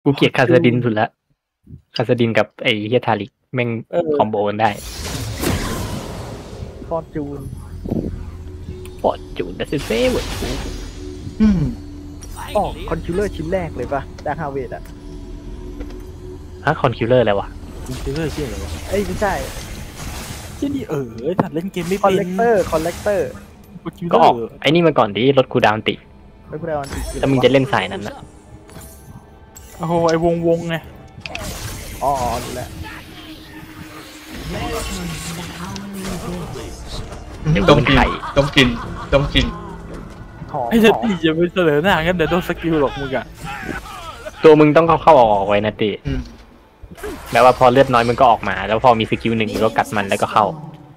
กูเกลียดคาสดินสุดละคาสดินกับไอ้เฮียทาริกแม่งคอมโบกันได้ฟอร์จูนดัซเซ่เว้ยคอนคิวเลอร์ชิ้นแรกเลยป่ะดาร์คฮาเวดอะฮะคอนคิวเลอร์อะไรวะคอนคิวเลอร์เชี่ยอะไรวะเอ้ยไม่ใช่เชี่ยนี่ถัดเล่นเกมไม่คอลเป็เลนกเตอร์ก็ออกไอ้นี่มาก่อนดิลดคูลดาวน์ติแล้วกูได้วันที่ถ้ามึงจะเล่นสายนั้นนะโอ้โหไอ้วงไงอ๋อดูแลต้องกินหอมไอ้เด็ดตีอย่าไปเสนอหน้างั้นเดี๋ยวโดนสกิลหรอกมึงอะตัวมึงต้องเข้าออกไว้นะติแม้ว่าพอเลือดน้อยมึงก็ออกมาแล้วพอมีสกิลหนึ่งมึงก็กัดมันแล้วก็เข้า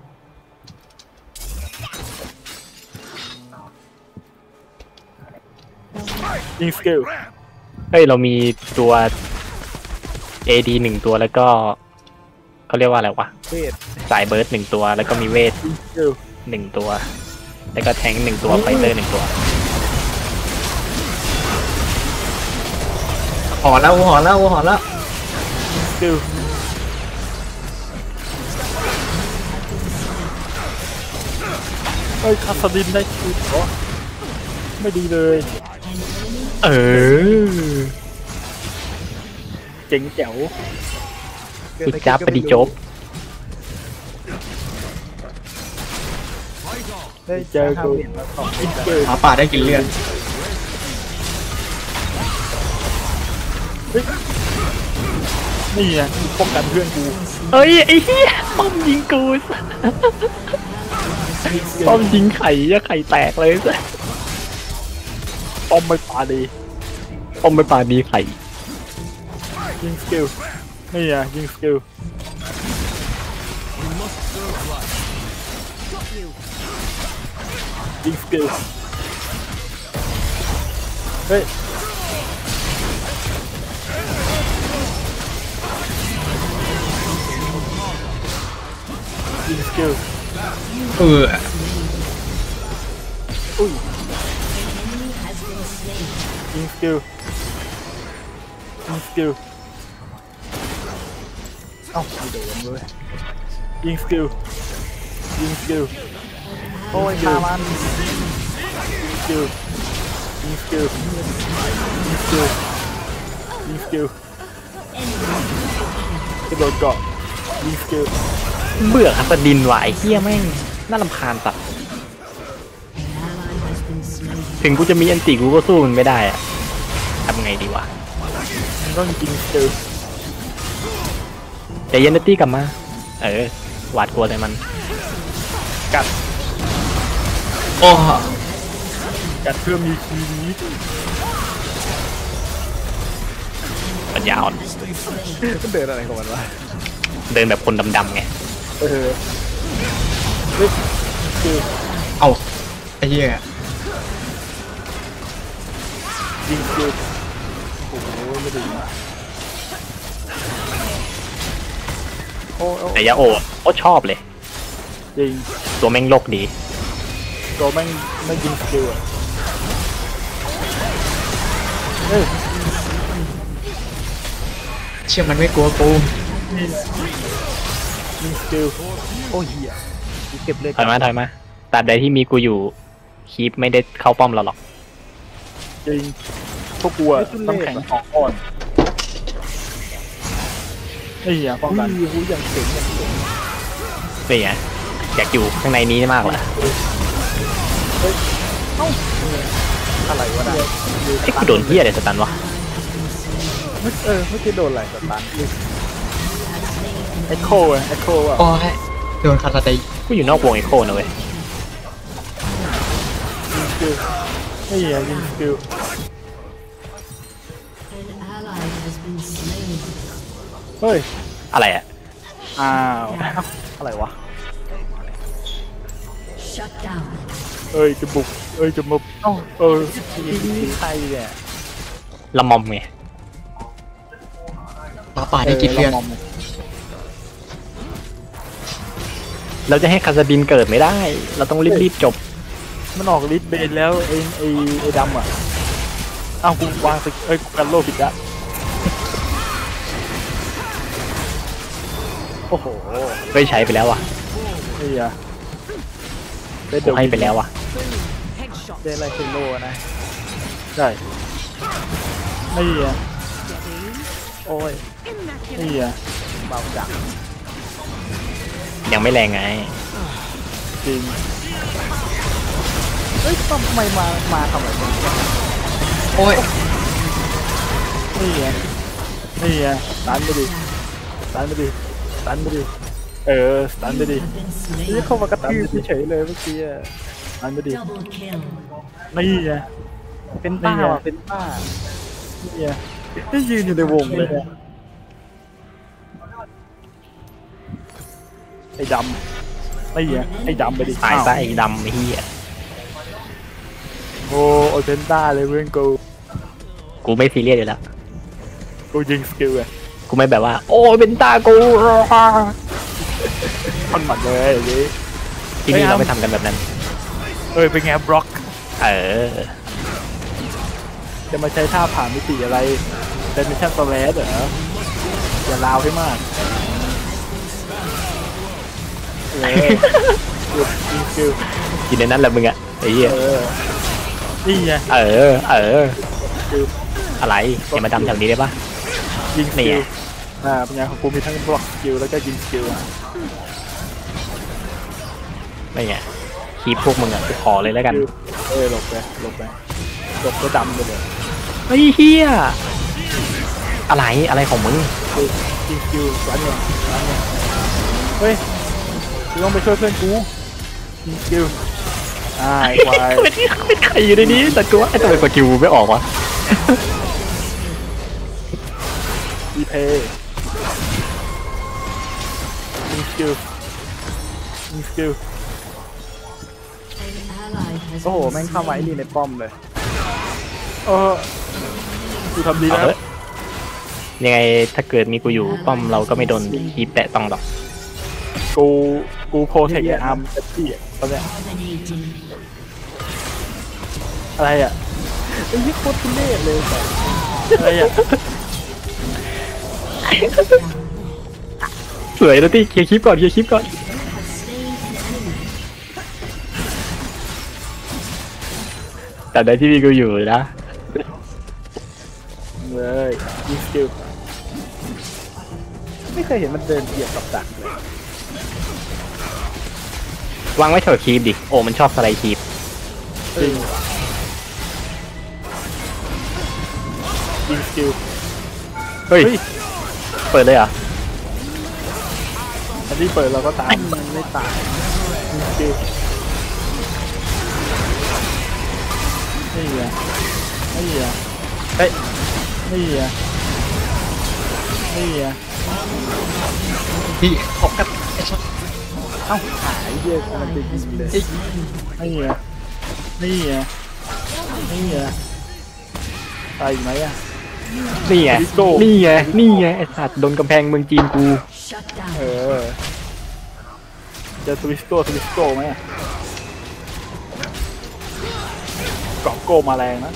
ยิงสกิลเฮ้ยเรามีตัว AD 1 ตัวแล้วก็เขาเรียกว่าอะไรวะเวทสายเบิร์ด1 ตัวแล้วก็มีเวท1 ตัวแล้วก็แทงค์1 ตัวไฟเตอร์1 ตัวหอแล้วสกิลเฮ้ยคาสดินได้คิวเหรอไม่ดีเลยเจ๋งแจ๋วกูจับปฏิจบได้เจอกูหมาป่าได้กินเลือดนี่ไงป้องกันเพื่อนกูเฮ้ยไอ้เหี้ยป้อมยิงกูป้อมยิงไข่ยะไข่แตกเลยสิป้อมไม่ปาดีป้อมไม่ปาดีไข่ยิงสกิลนี่ไงยิงสกิลยิงสกิลเฮ้ยยิงสกิลอุ้ยยิงสกิลเอ้าไม่โดนเลยยิงสกิลโอ้ยพามันยิงสกิลกระโดดเกาะยิงสกิลเบื่อครับดินไหวเฮี้ยแม่งน่ารำคาญสัตว์ถึงกูจะมีอันติกูก็สู้มันไม่ได้อะทำไงดีวะต้องยิงสกิลแต่เยนตี้กลับมาหวาดกลัวแต่มันกัดกัดเพื่อมีชีวิตปัญญาอ่อนมันเดินอะไรของมันวะเดินแบบคนดำๆไงเอาไอ้เหี้ยยิงสกิลโอ้โหไม่ดีแต่ยาโอชอบเลยยิงตัวแม่งโลกดีตัวแม่งไม่ยิงสกิลอ่ะเฮ้ยเชื่อมันไม่กลัวกูยิงสกิลโอ้ยเหี้ยเก็บเลยถอยมาตราบใดที่มีกูอยู่คีปไม่ได้เข้าป้อมเราหรอกจริงพวกกูต้องแข่งของอ่อนไอ้เหี้ยป้องกันกูอย่างเก่งเป็นไงอยากอยู่ข้างในนี้มากเลยอะไรวะได้กูโดนเหี้ยอะไรสตันวะไม่เคยโดนอะไรสตันเอ็กโคว่ะโอ้ยโดนคาสดินกูอยู่นอกวงไอโคนะเว้ยยิงสกิลนี่ไงยิงสกิลเฮ้ยอะไรอ่ะอ้าวอะไรวะจะบุกจะมานี่ใครเนี่ยละมอมไงหมาป่าได้กินเลือดเราจะให้คาสดินเกิดไม่ได้เราต้องรีบจบมันออกลิสเบนแล้วไอ้ดำอ่ะอ้าวกูวางกูกันโลผิดละอ้โหไม่ใช้ไปแล้วอ่ะนี่อ่ะได้กูให้ไปแล้วอ่ะได้ไรเซโลนะได้นี่อ่ะโอ้ยนี่อ่ะเบาจังยังไม่แรงไงจริงเฮ้ยทำไมมาทำอะไรกันเนี่ยโอ้ยนี่อ่ะนี่อ่ะตันไปดิตันไปดิตันไปดิตันไปดินี่เข้ามากระทืบเฉยๆเลยเมื่อกี้อะตันไปดินี่อ่ะเป็นป้านี่ไงว่ะเป็นป้านี่อ่ะที่ยืนอยู่ในวงเลยอะไอ้ดำนี่อ่ะไอ้ดำไปดิหายซะอ้าวไอ้ดำไอ้เหี้ยโอ้โอเพนต้าเลยเพื่อนกูกูไม่ซีเรียสอยู่แล้วกูยิงสกิลอ่ะกูไม่แบบว่า โอ้เป็นตากูมันหมัดเลยอย่างนี้ที่นี่เราไม่ทำกันแบบนั้นเป็นไงบล็อกเออจะมาใช้ท่าผ่านมิติอะไรเดนมิชั่นสแลชเหรออย่าลาวให้มากยิงสกิลกินในนั้นแหละมึงอะไอ้เหี้ยนี่ไงอะไรอย่ามาดำแถวนี้ได้ปะยิงสนี่กิไงลเป็นไงของกูมีทั้งบล็อกสกิลแล้วก็ยิงสกิลไม่ไงคีบพวกมึงอะกูขอเลยแล้วกันหลบไปหลบก็ดำไปเลยไอ้เหี้ยอะไรของมึงยิงสกิลร้านเนี่ยเฮ้ยกูต้องไปช่วยเพื่อนกูยิงสกิลไอ้ควายเป็นใครอยู่ในนี้แต่กูว่าไอ้ทำไมสกิลไม่ออกวะดีเพย์ยิงสกิลยิงสกิลโอ้โหแม่งเข้ามาไอ้นี่ในป้อมเลยกูทำดีเอาแล้วเถอะยังไงถ้าเกิดมีกูอยู่ป้อมเราก็ไม่โดนคีบแตะต้องหรอกกูโปรเทคไอ้อาร์มเต็มที่ตอนเนี้ยอะไรอ่ะไอ้ยี่โคตรทุเรศเลยแต่อะไรอ่ะสวยแล้วที่เคลียร์คลิปก่อนแต่ในที่มีกูอยู่นะเลยยิงสกิลไม่เคยเห็นมันเดินเหยียบกับดักเลยวางไว้แถวคีบดิโอ้มันชอบสไลด์คีบจริงยิงสกิลเฮ้ยเปิดเลยเหรออันที่เปิดเราก็ตามมันไม่ตายยิงสกิลนี่ไงนี่ไงเฮ้ยนี่ไงนี่ไงพี่ขอบกับไอ้ช็อตเอ้าหายเยี่ยมันจะยิงเลยนี่ไงนี่ไงนี่ไงตายอีกไหมอ่ะนี่ไงดิโก้นี่ไงไอสัตว์โดนกำแพงเมืองจีนกูเจอทวิสโก้ไหมอะกรอบโก้มาแรงนะ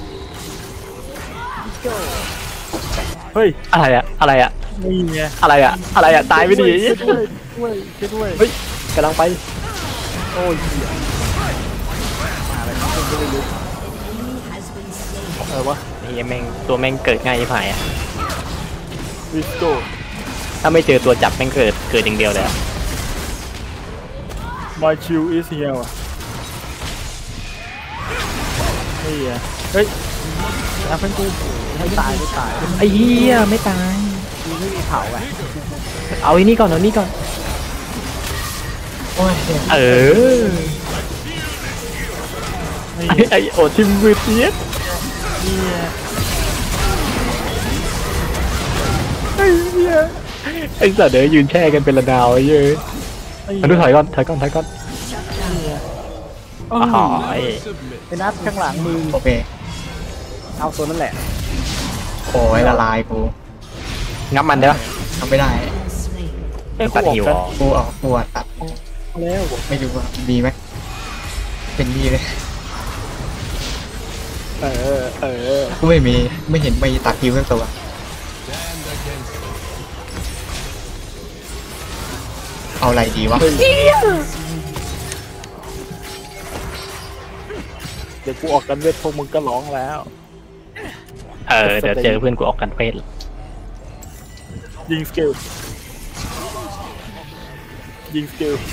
เฮ้ยอะไรอะนี่ไงอะไรอะตายไปดิช่วยด้วยเฮ้ยกำลังไปโอ้ยเหี้ยมาอะไรมาก็ไม่รู้อะไรวะนี่แม่งตัวแม่งเกิดง่ายยิ่งหายอะวิสโก้ถ้าไม่เจอตัวจับแม่งเกิดอย่างเดียวเลยอะ My chill is here ว่ะนี่ไงเฮ้ยแล้วเพื่อนกูไม่ตายไอ้เหี้ยไม่ตายกูไม่มีเผาอ่ะเอาไอ้นี่ก่อนโอ้ยเออนี่ไอโอทิมมือเทียดนี่ไงไอสัตว์เดี๋ยวยืนแช่กันเป็นระดาวไอ้เย้ยมาดูถอยก่อนอ๋ออ๋อไอ้นัดข้างหลังมึงโอเคเอาตัวนั่นแหละโอ้ยละลายกูงับมันได้ปะทำไม่ได้ตัดหิวออกกูอะตัดแล้วไม่รู้ว่าดีไหมเป็นดีเลย กูไม่เห็นไม่ตัดคิวทั้งตัวเอาอะไรดีวะเดี๋ยวกูออกกันเวทพวกมึงก็ร้องแล้วเดี๋ยวเจอเพื่อนกูออกกันเฟสยิงสกิลยิงสกิล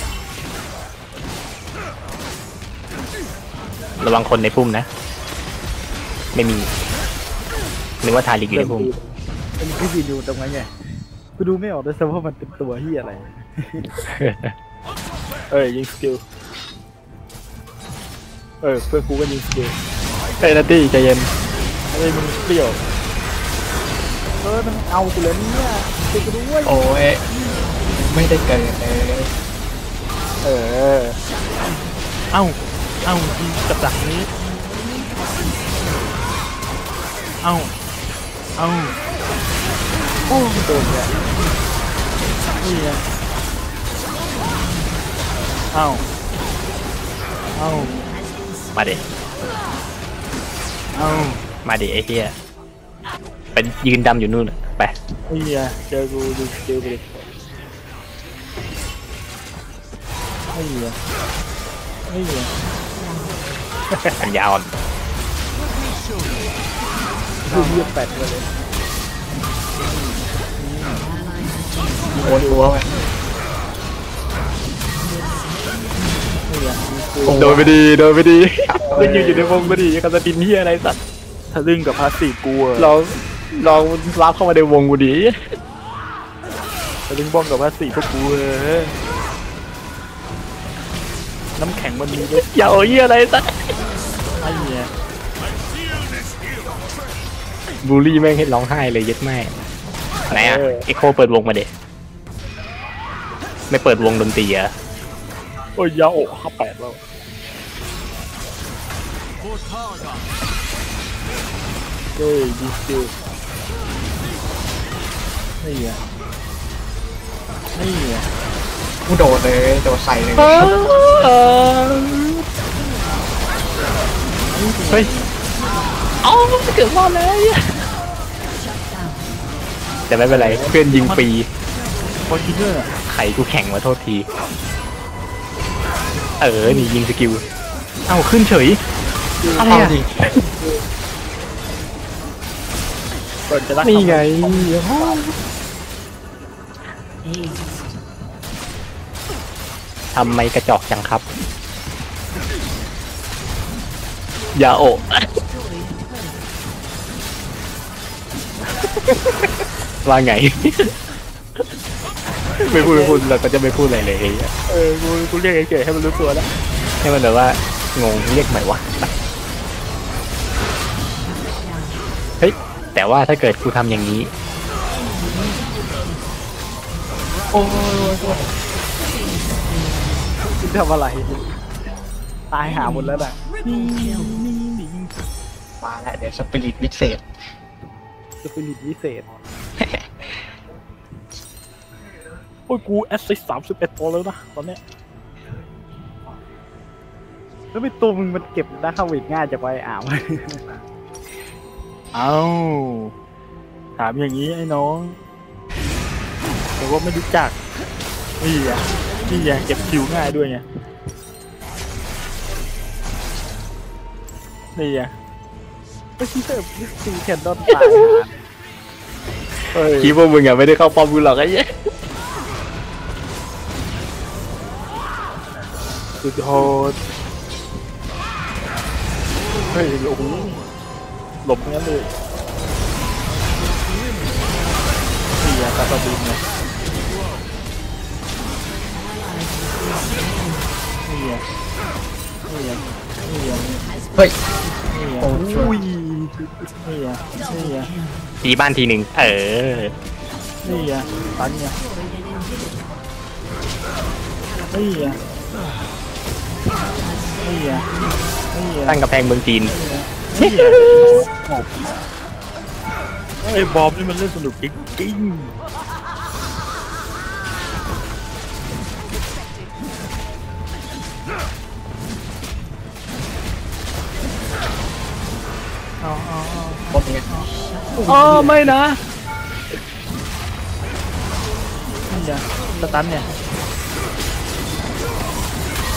ระวังคนในพุ่มนะ ไม่มีนึกว่าทาริกอยู่ในพุ่มมันคือยืนอยู่ตรงนั้นไงกูดูไม่ออกด้วยซ้ำว่ามันเป็นตัวเฮียอะไร ยิงสกิลเพื่อนกูก็ยิงสกิลเฮ้ยนัตตี้ใจเย็นอะไรมึงเปรี้ยวมันเอากูเลยเนี่ยช่วยกูด้วยโอ้ยไม่ได้เกิดเลยเอ้ายิงกับดักนี้เอ้าโอ้โดนเนี่ยนี่ไงเอ้ามาเด็เอ้ามาเด็ไอ้เหี้ยเป็นยืนดำอยู่นู่นน่ะไปนี่ไงเจอกูดูสกิลไปดินี่ไงอันยาวอ่อนดูเยียบแปดเลยโอ้ยตัวไปนี่ไงโดนไปดีก็ยืนอยู่ในวงก็ดีกันจะดินเหี้ยอะไรสัตว์ทะลึ่งกับพาสซีฟกูอะลองวาร์ปเข้ามาในวงกูดิทะลึ่งบ้องกับพาสซีฟพวกกูน้ำแข็งมันมีด้วยอย่าเอาเหี้ยอะไรสัตว์ไอ้เนี่ยบูลลี่แม่งให้ร้องไห้เลยเย็ดแม่ไหนอะเอ็กโคเปิดวงมาเด็ไม่เปิดวงดนตรีอะโอ้ยยาโอะ58แล้วดีสกิลนี่ไงกูโดดเลยโดดใส่เลยเฮ้ยเอาเกือบรอดเลยแต่ไม่เป็นไรเพื่อนยิงฟรีคอนทิเนอร์ไข่กูแข่งมาโทษทีนี่ยิงสกิลเอ้าขึ้นเฉยอะไรเอาอะดิเปิดจะรักนี่ไงทำไมกระจอกจังครับอย่าโอะว่าไง ไม่พูดเราก็จะไม่พูดอะไรเลยกูเรียกไอ้เก๋ให้มันรู้ตัวแล้วให้มันแบบว่างงเรียกใหม่วะเฮ้ยแต่ว่าถ้าเกิดกูทำอย่างนี้โอ้ยคุณทำอะไรตายหาหมดแล้วน่ะมาแล้วเดี๋ยวสปิริตวิเศษสปิริตวิเศษโอ้ยกูแอสซิส31ตัวแล้วนะตอนเนี้ยแล้วไม่ตัวมึงมันเก็บได้เข้าวิดง่ายจะไปอ่าวเอาถามอย่างนี้ไอ้น้องแต่ว่าไม่รู้จักนี่ไงเก็บคิวง่ายด้วยไงนี่ไงไม่ใช่แบบซีแคนดอนตายคิดว่ามึงอะไม่ได้เข้าป้อมกูหรอกไอ้เหี้ยสุดโหดเฮ้ยโอ้โหหลบงั้นเลยนี่ไงตาตาบินไงนี่ไงเฮ้ยนี่ไงโอ้ช่วยนี่ไงตีบ้านทีหนึ่งนี่ไงตันไงนี่ไงตั้งกำแพงเมืองจีนไอ้บอมนี่มันเล่นสนุกจริงเอาหมดไงไม่นะนี่ไงสตันเนี่ย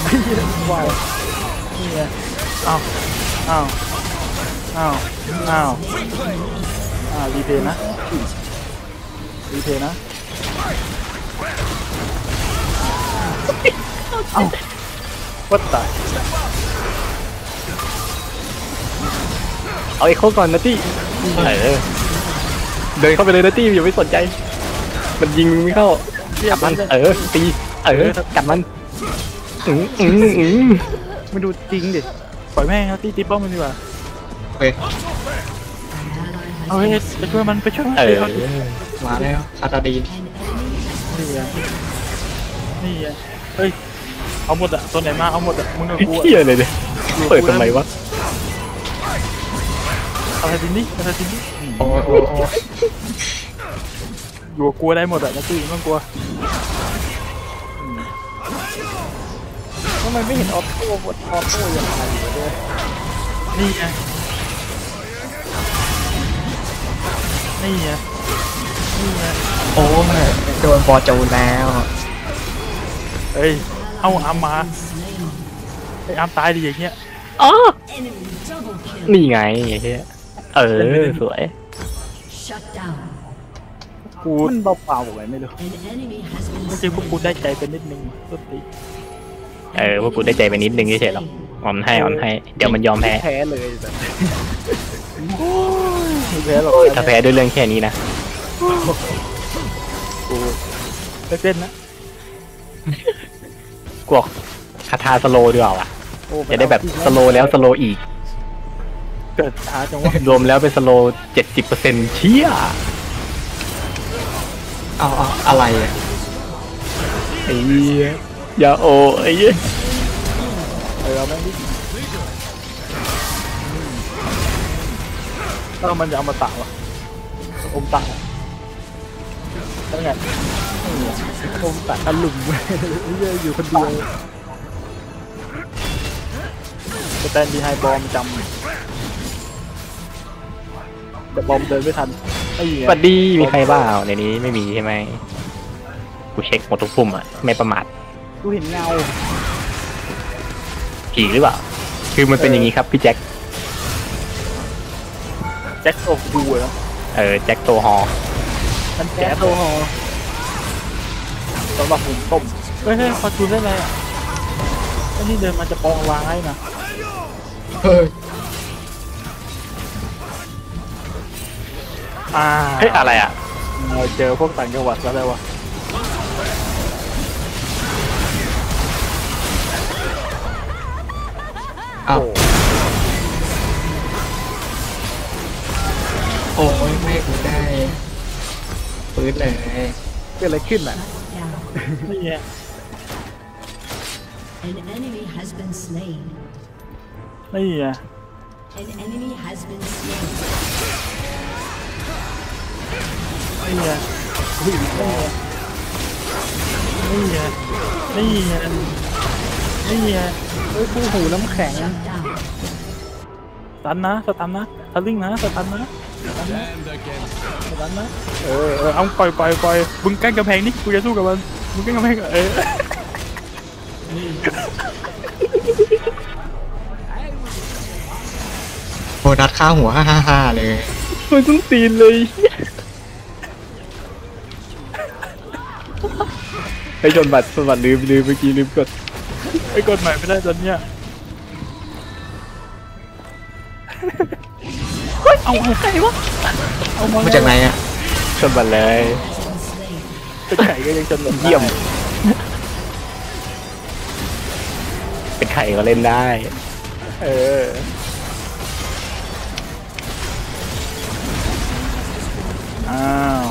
ว้าวนี่ไงอ้าวอ้าวอ้าวอ้าวรีเพย์นะรีเพย์นะเอ้าวัดตายเอาไอ้เข้าก่อนนะตี้เดินเข้าไปเลยนะตี้อย่าไม่สนใจ มันยิงมึงไม่เข้ากัดมันตีกัดมันมาดูจริงดิปล่อยแม่งตีป้อมมันดีกว่าเฮ้ยเอาไปช่วยมันไปช่วยมันมาแล้วคาตาดีนนี่ไงนี่ไงเฮ้ยเอาหมดอะตัวไหนมาเอาหมดอะมึงกับกูเฮียเลยเนี่ยเปิดทำไมวะอะไรทีนี้อะไรทีนี้โอ้โหอยู่กับกูได้หมดอะนะตีไม่ต้องกลัวทำไมไม่เห็นออโต้บทออโต้อย่างไรเลยนี่ไงนี่ไงนี่ไงโอ้ยโดนบอจูนแล้วเฮ้ยเอาอาร์มมาไอ้อาร์มตายดิอย่างเงี้ยอ๋อนี่ไงเฮียสวยกูมันเบาๆไว้ไม่รู้เมื่อกี้พวกกูได้ใจไปนิดนึงต้นตีพวกกูได้ใจไปนิดนึงเฉยๆหรอกออนให้เดี๋ยวมันยอมแพ้แพ้เลยแบบไม่แพ้หรอกถ้าแพ้ด้วยเรื่องแค่นี้นะกูเล่นนะกวกคาถาสโลดีกว่าว่ะโอ้จะได้แบบสโลแล้วสโลอีกเกิดช้าจังวะรวมแล้วเป็นสโล 70%เชี่ยเอาอะไรอ่ะไอ้เหี้ยอย่าโอไอ้เหี้ยเอาแม่งดิมันจะเอามาตะวะอมตะแล้วไงโอมตัดอลุมอยู่คนเดียวสแตนดีไฮบอมจำแต่บอมเดินไม่ทันไอ้เหี้ยสวัสดีมีใครบ้าในนี้ไม่มีใช่ไหมกูเช็คหมดทุกปุ่มอ่ะไม่ประมาทกูเห็นเงาผีหรือเปล่าคือมันเป็นอย่างนี้ครับพี่แจ็คแจ็คโอคูเหรอแจ็คโตฮอลมันแก๊แก๊สสโลฮอสำหรับผมต้มเฮ้ยพอจูนได้ไรอ่ะไอ้นี่เดินมาจะปองวางให้นะเฮ้ยเฮ้ยอะไรอ่ะเราเจอพวกต่างจังหวัดแล้ววะเอาโอ้ยไม่กูได้ปืนเลยเกิดอะไรขึ้นอ่ะนี่ไง An enemy has been slain. นี่ไง An enemy has been slain. นี่ไงนี่ไงนี่ไงนี่ไงเฮ้ยคู่หูน้ำแข็ง Shut down. สตันนะสลิงนะสตันนะเอาปล่อยมึงกั้นกำแพงนี่กูจะสู้กับมันมึงกั้นกำแพงโบนัสข้าหัวฮ่าเลยมันต้องตีนเลยไอ้ชนบัตรลืมเมื่อกี้ลืมกดไอ้กดใหม่ไม่ได้ตอนเนี้ยเอาใครวะเอามามาจากไหนอ่ะชนบัตรเลยเป็นไข่ก็ยังจนหลงเยี่ยม เป็นไข่ก็เล่นได้อ้าว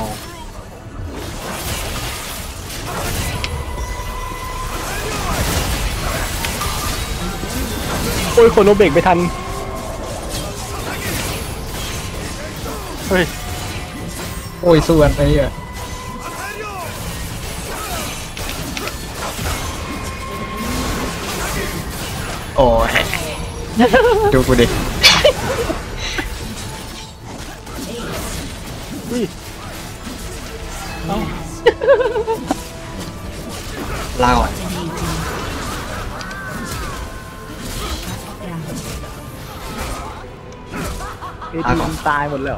โอ้ยคนโนเบรกไม่ทันเฮ้ยโอ้ยส่วนไปอ่ะโอ้ยดูกูดิอุ้ยเล่าเอทีมันตายหมดแล้ว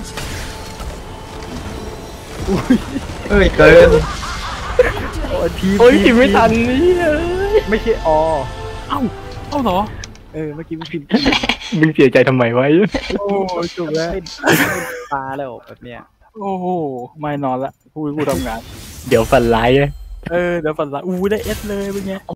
เอ้ยเกินโอ้ทีมโอ้ยพิมพ์ไม่ทันนี่ไม่ใช่อเอ้าเหรอเมื่อกี้มันพิมพ์มึงเสียใจทำไมวะโอ้จบแล้วเล่นปลาแล้วแบบเนี้ยโอ้โหไม่นอนละกูทำงานเดี๋ยวฝันร้ายเดี๋ยวฝันละได้เอสเลยเป็นไง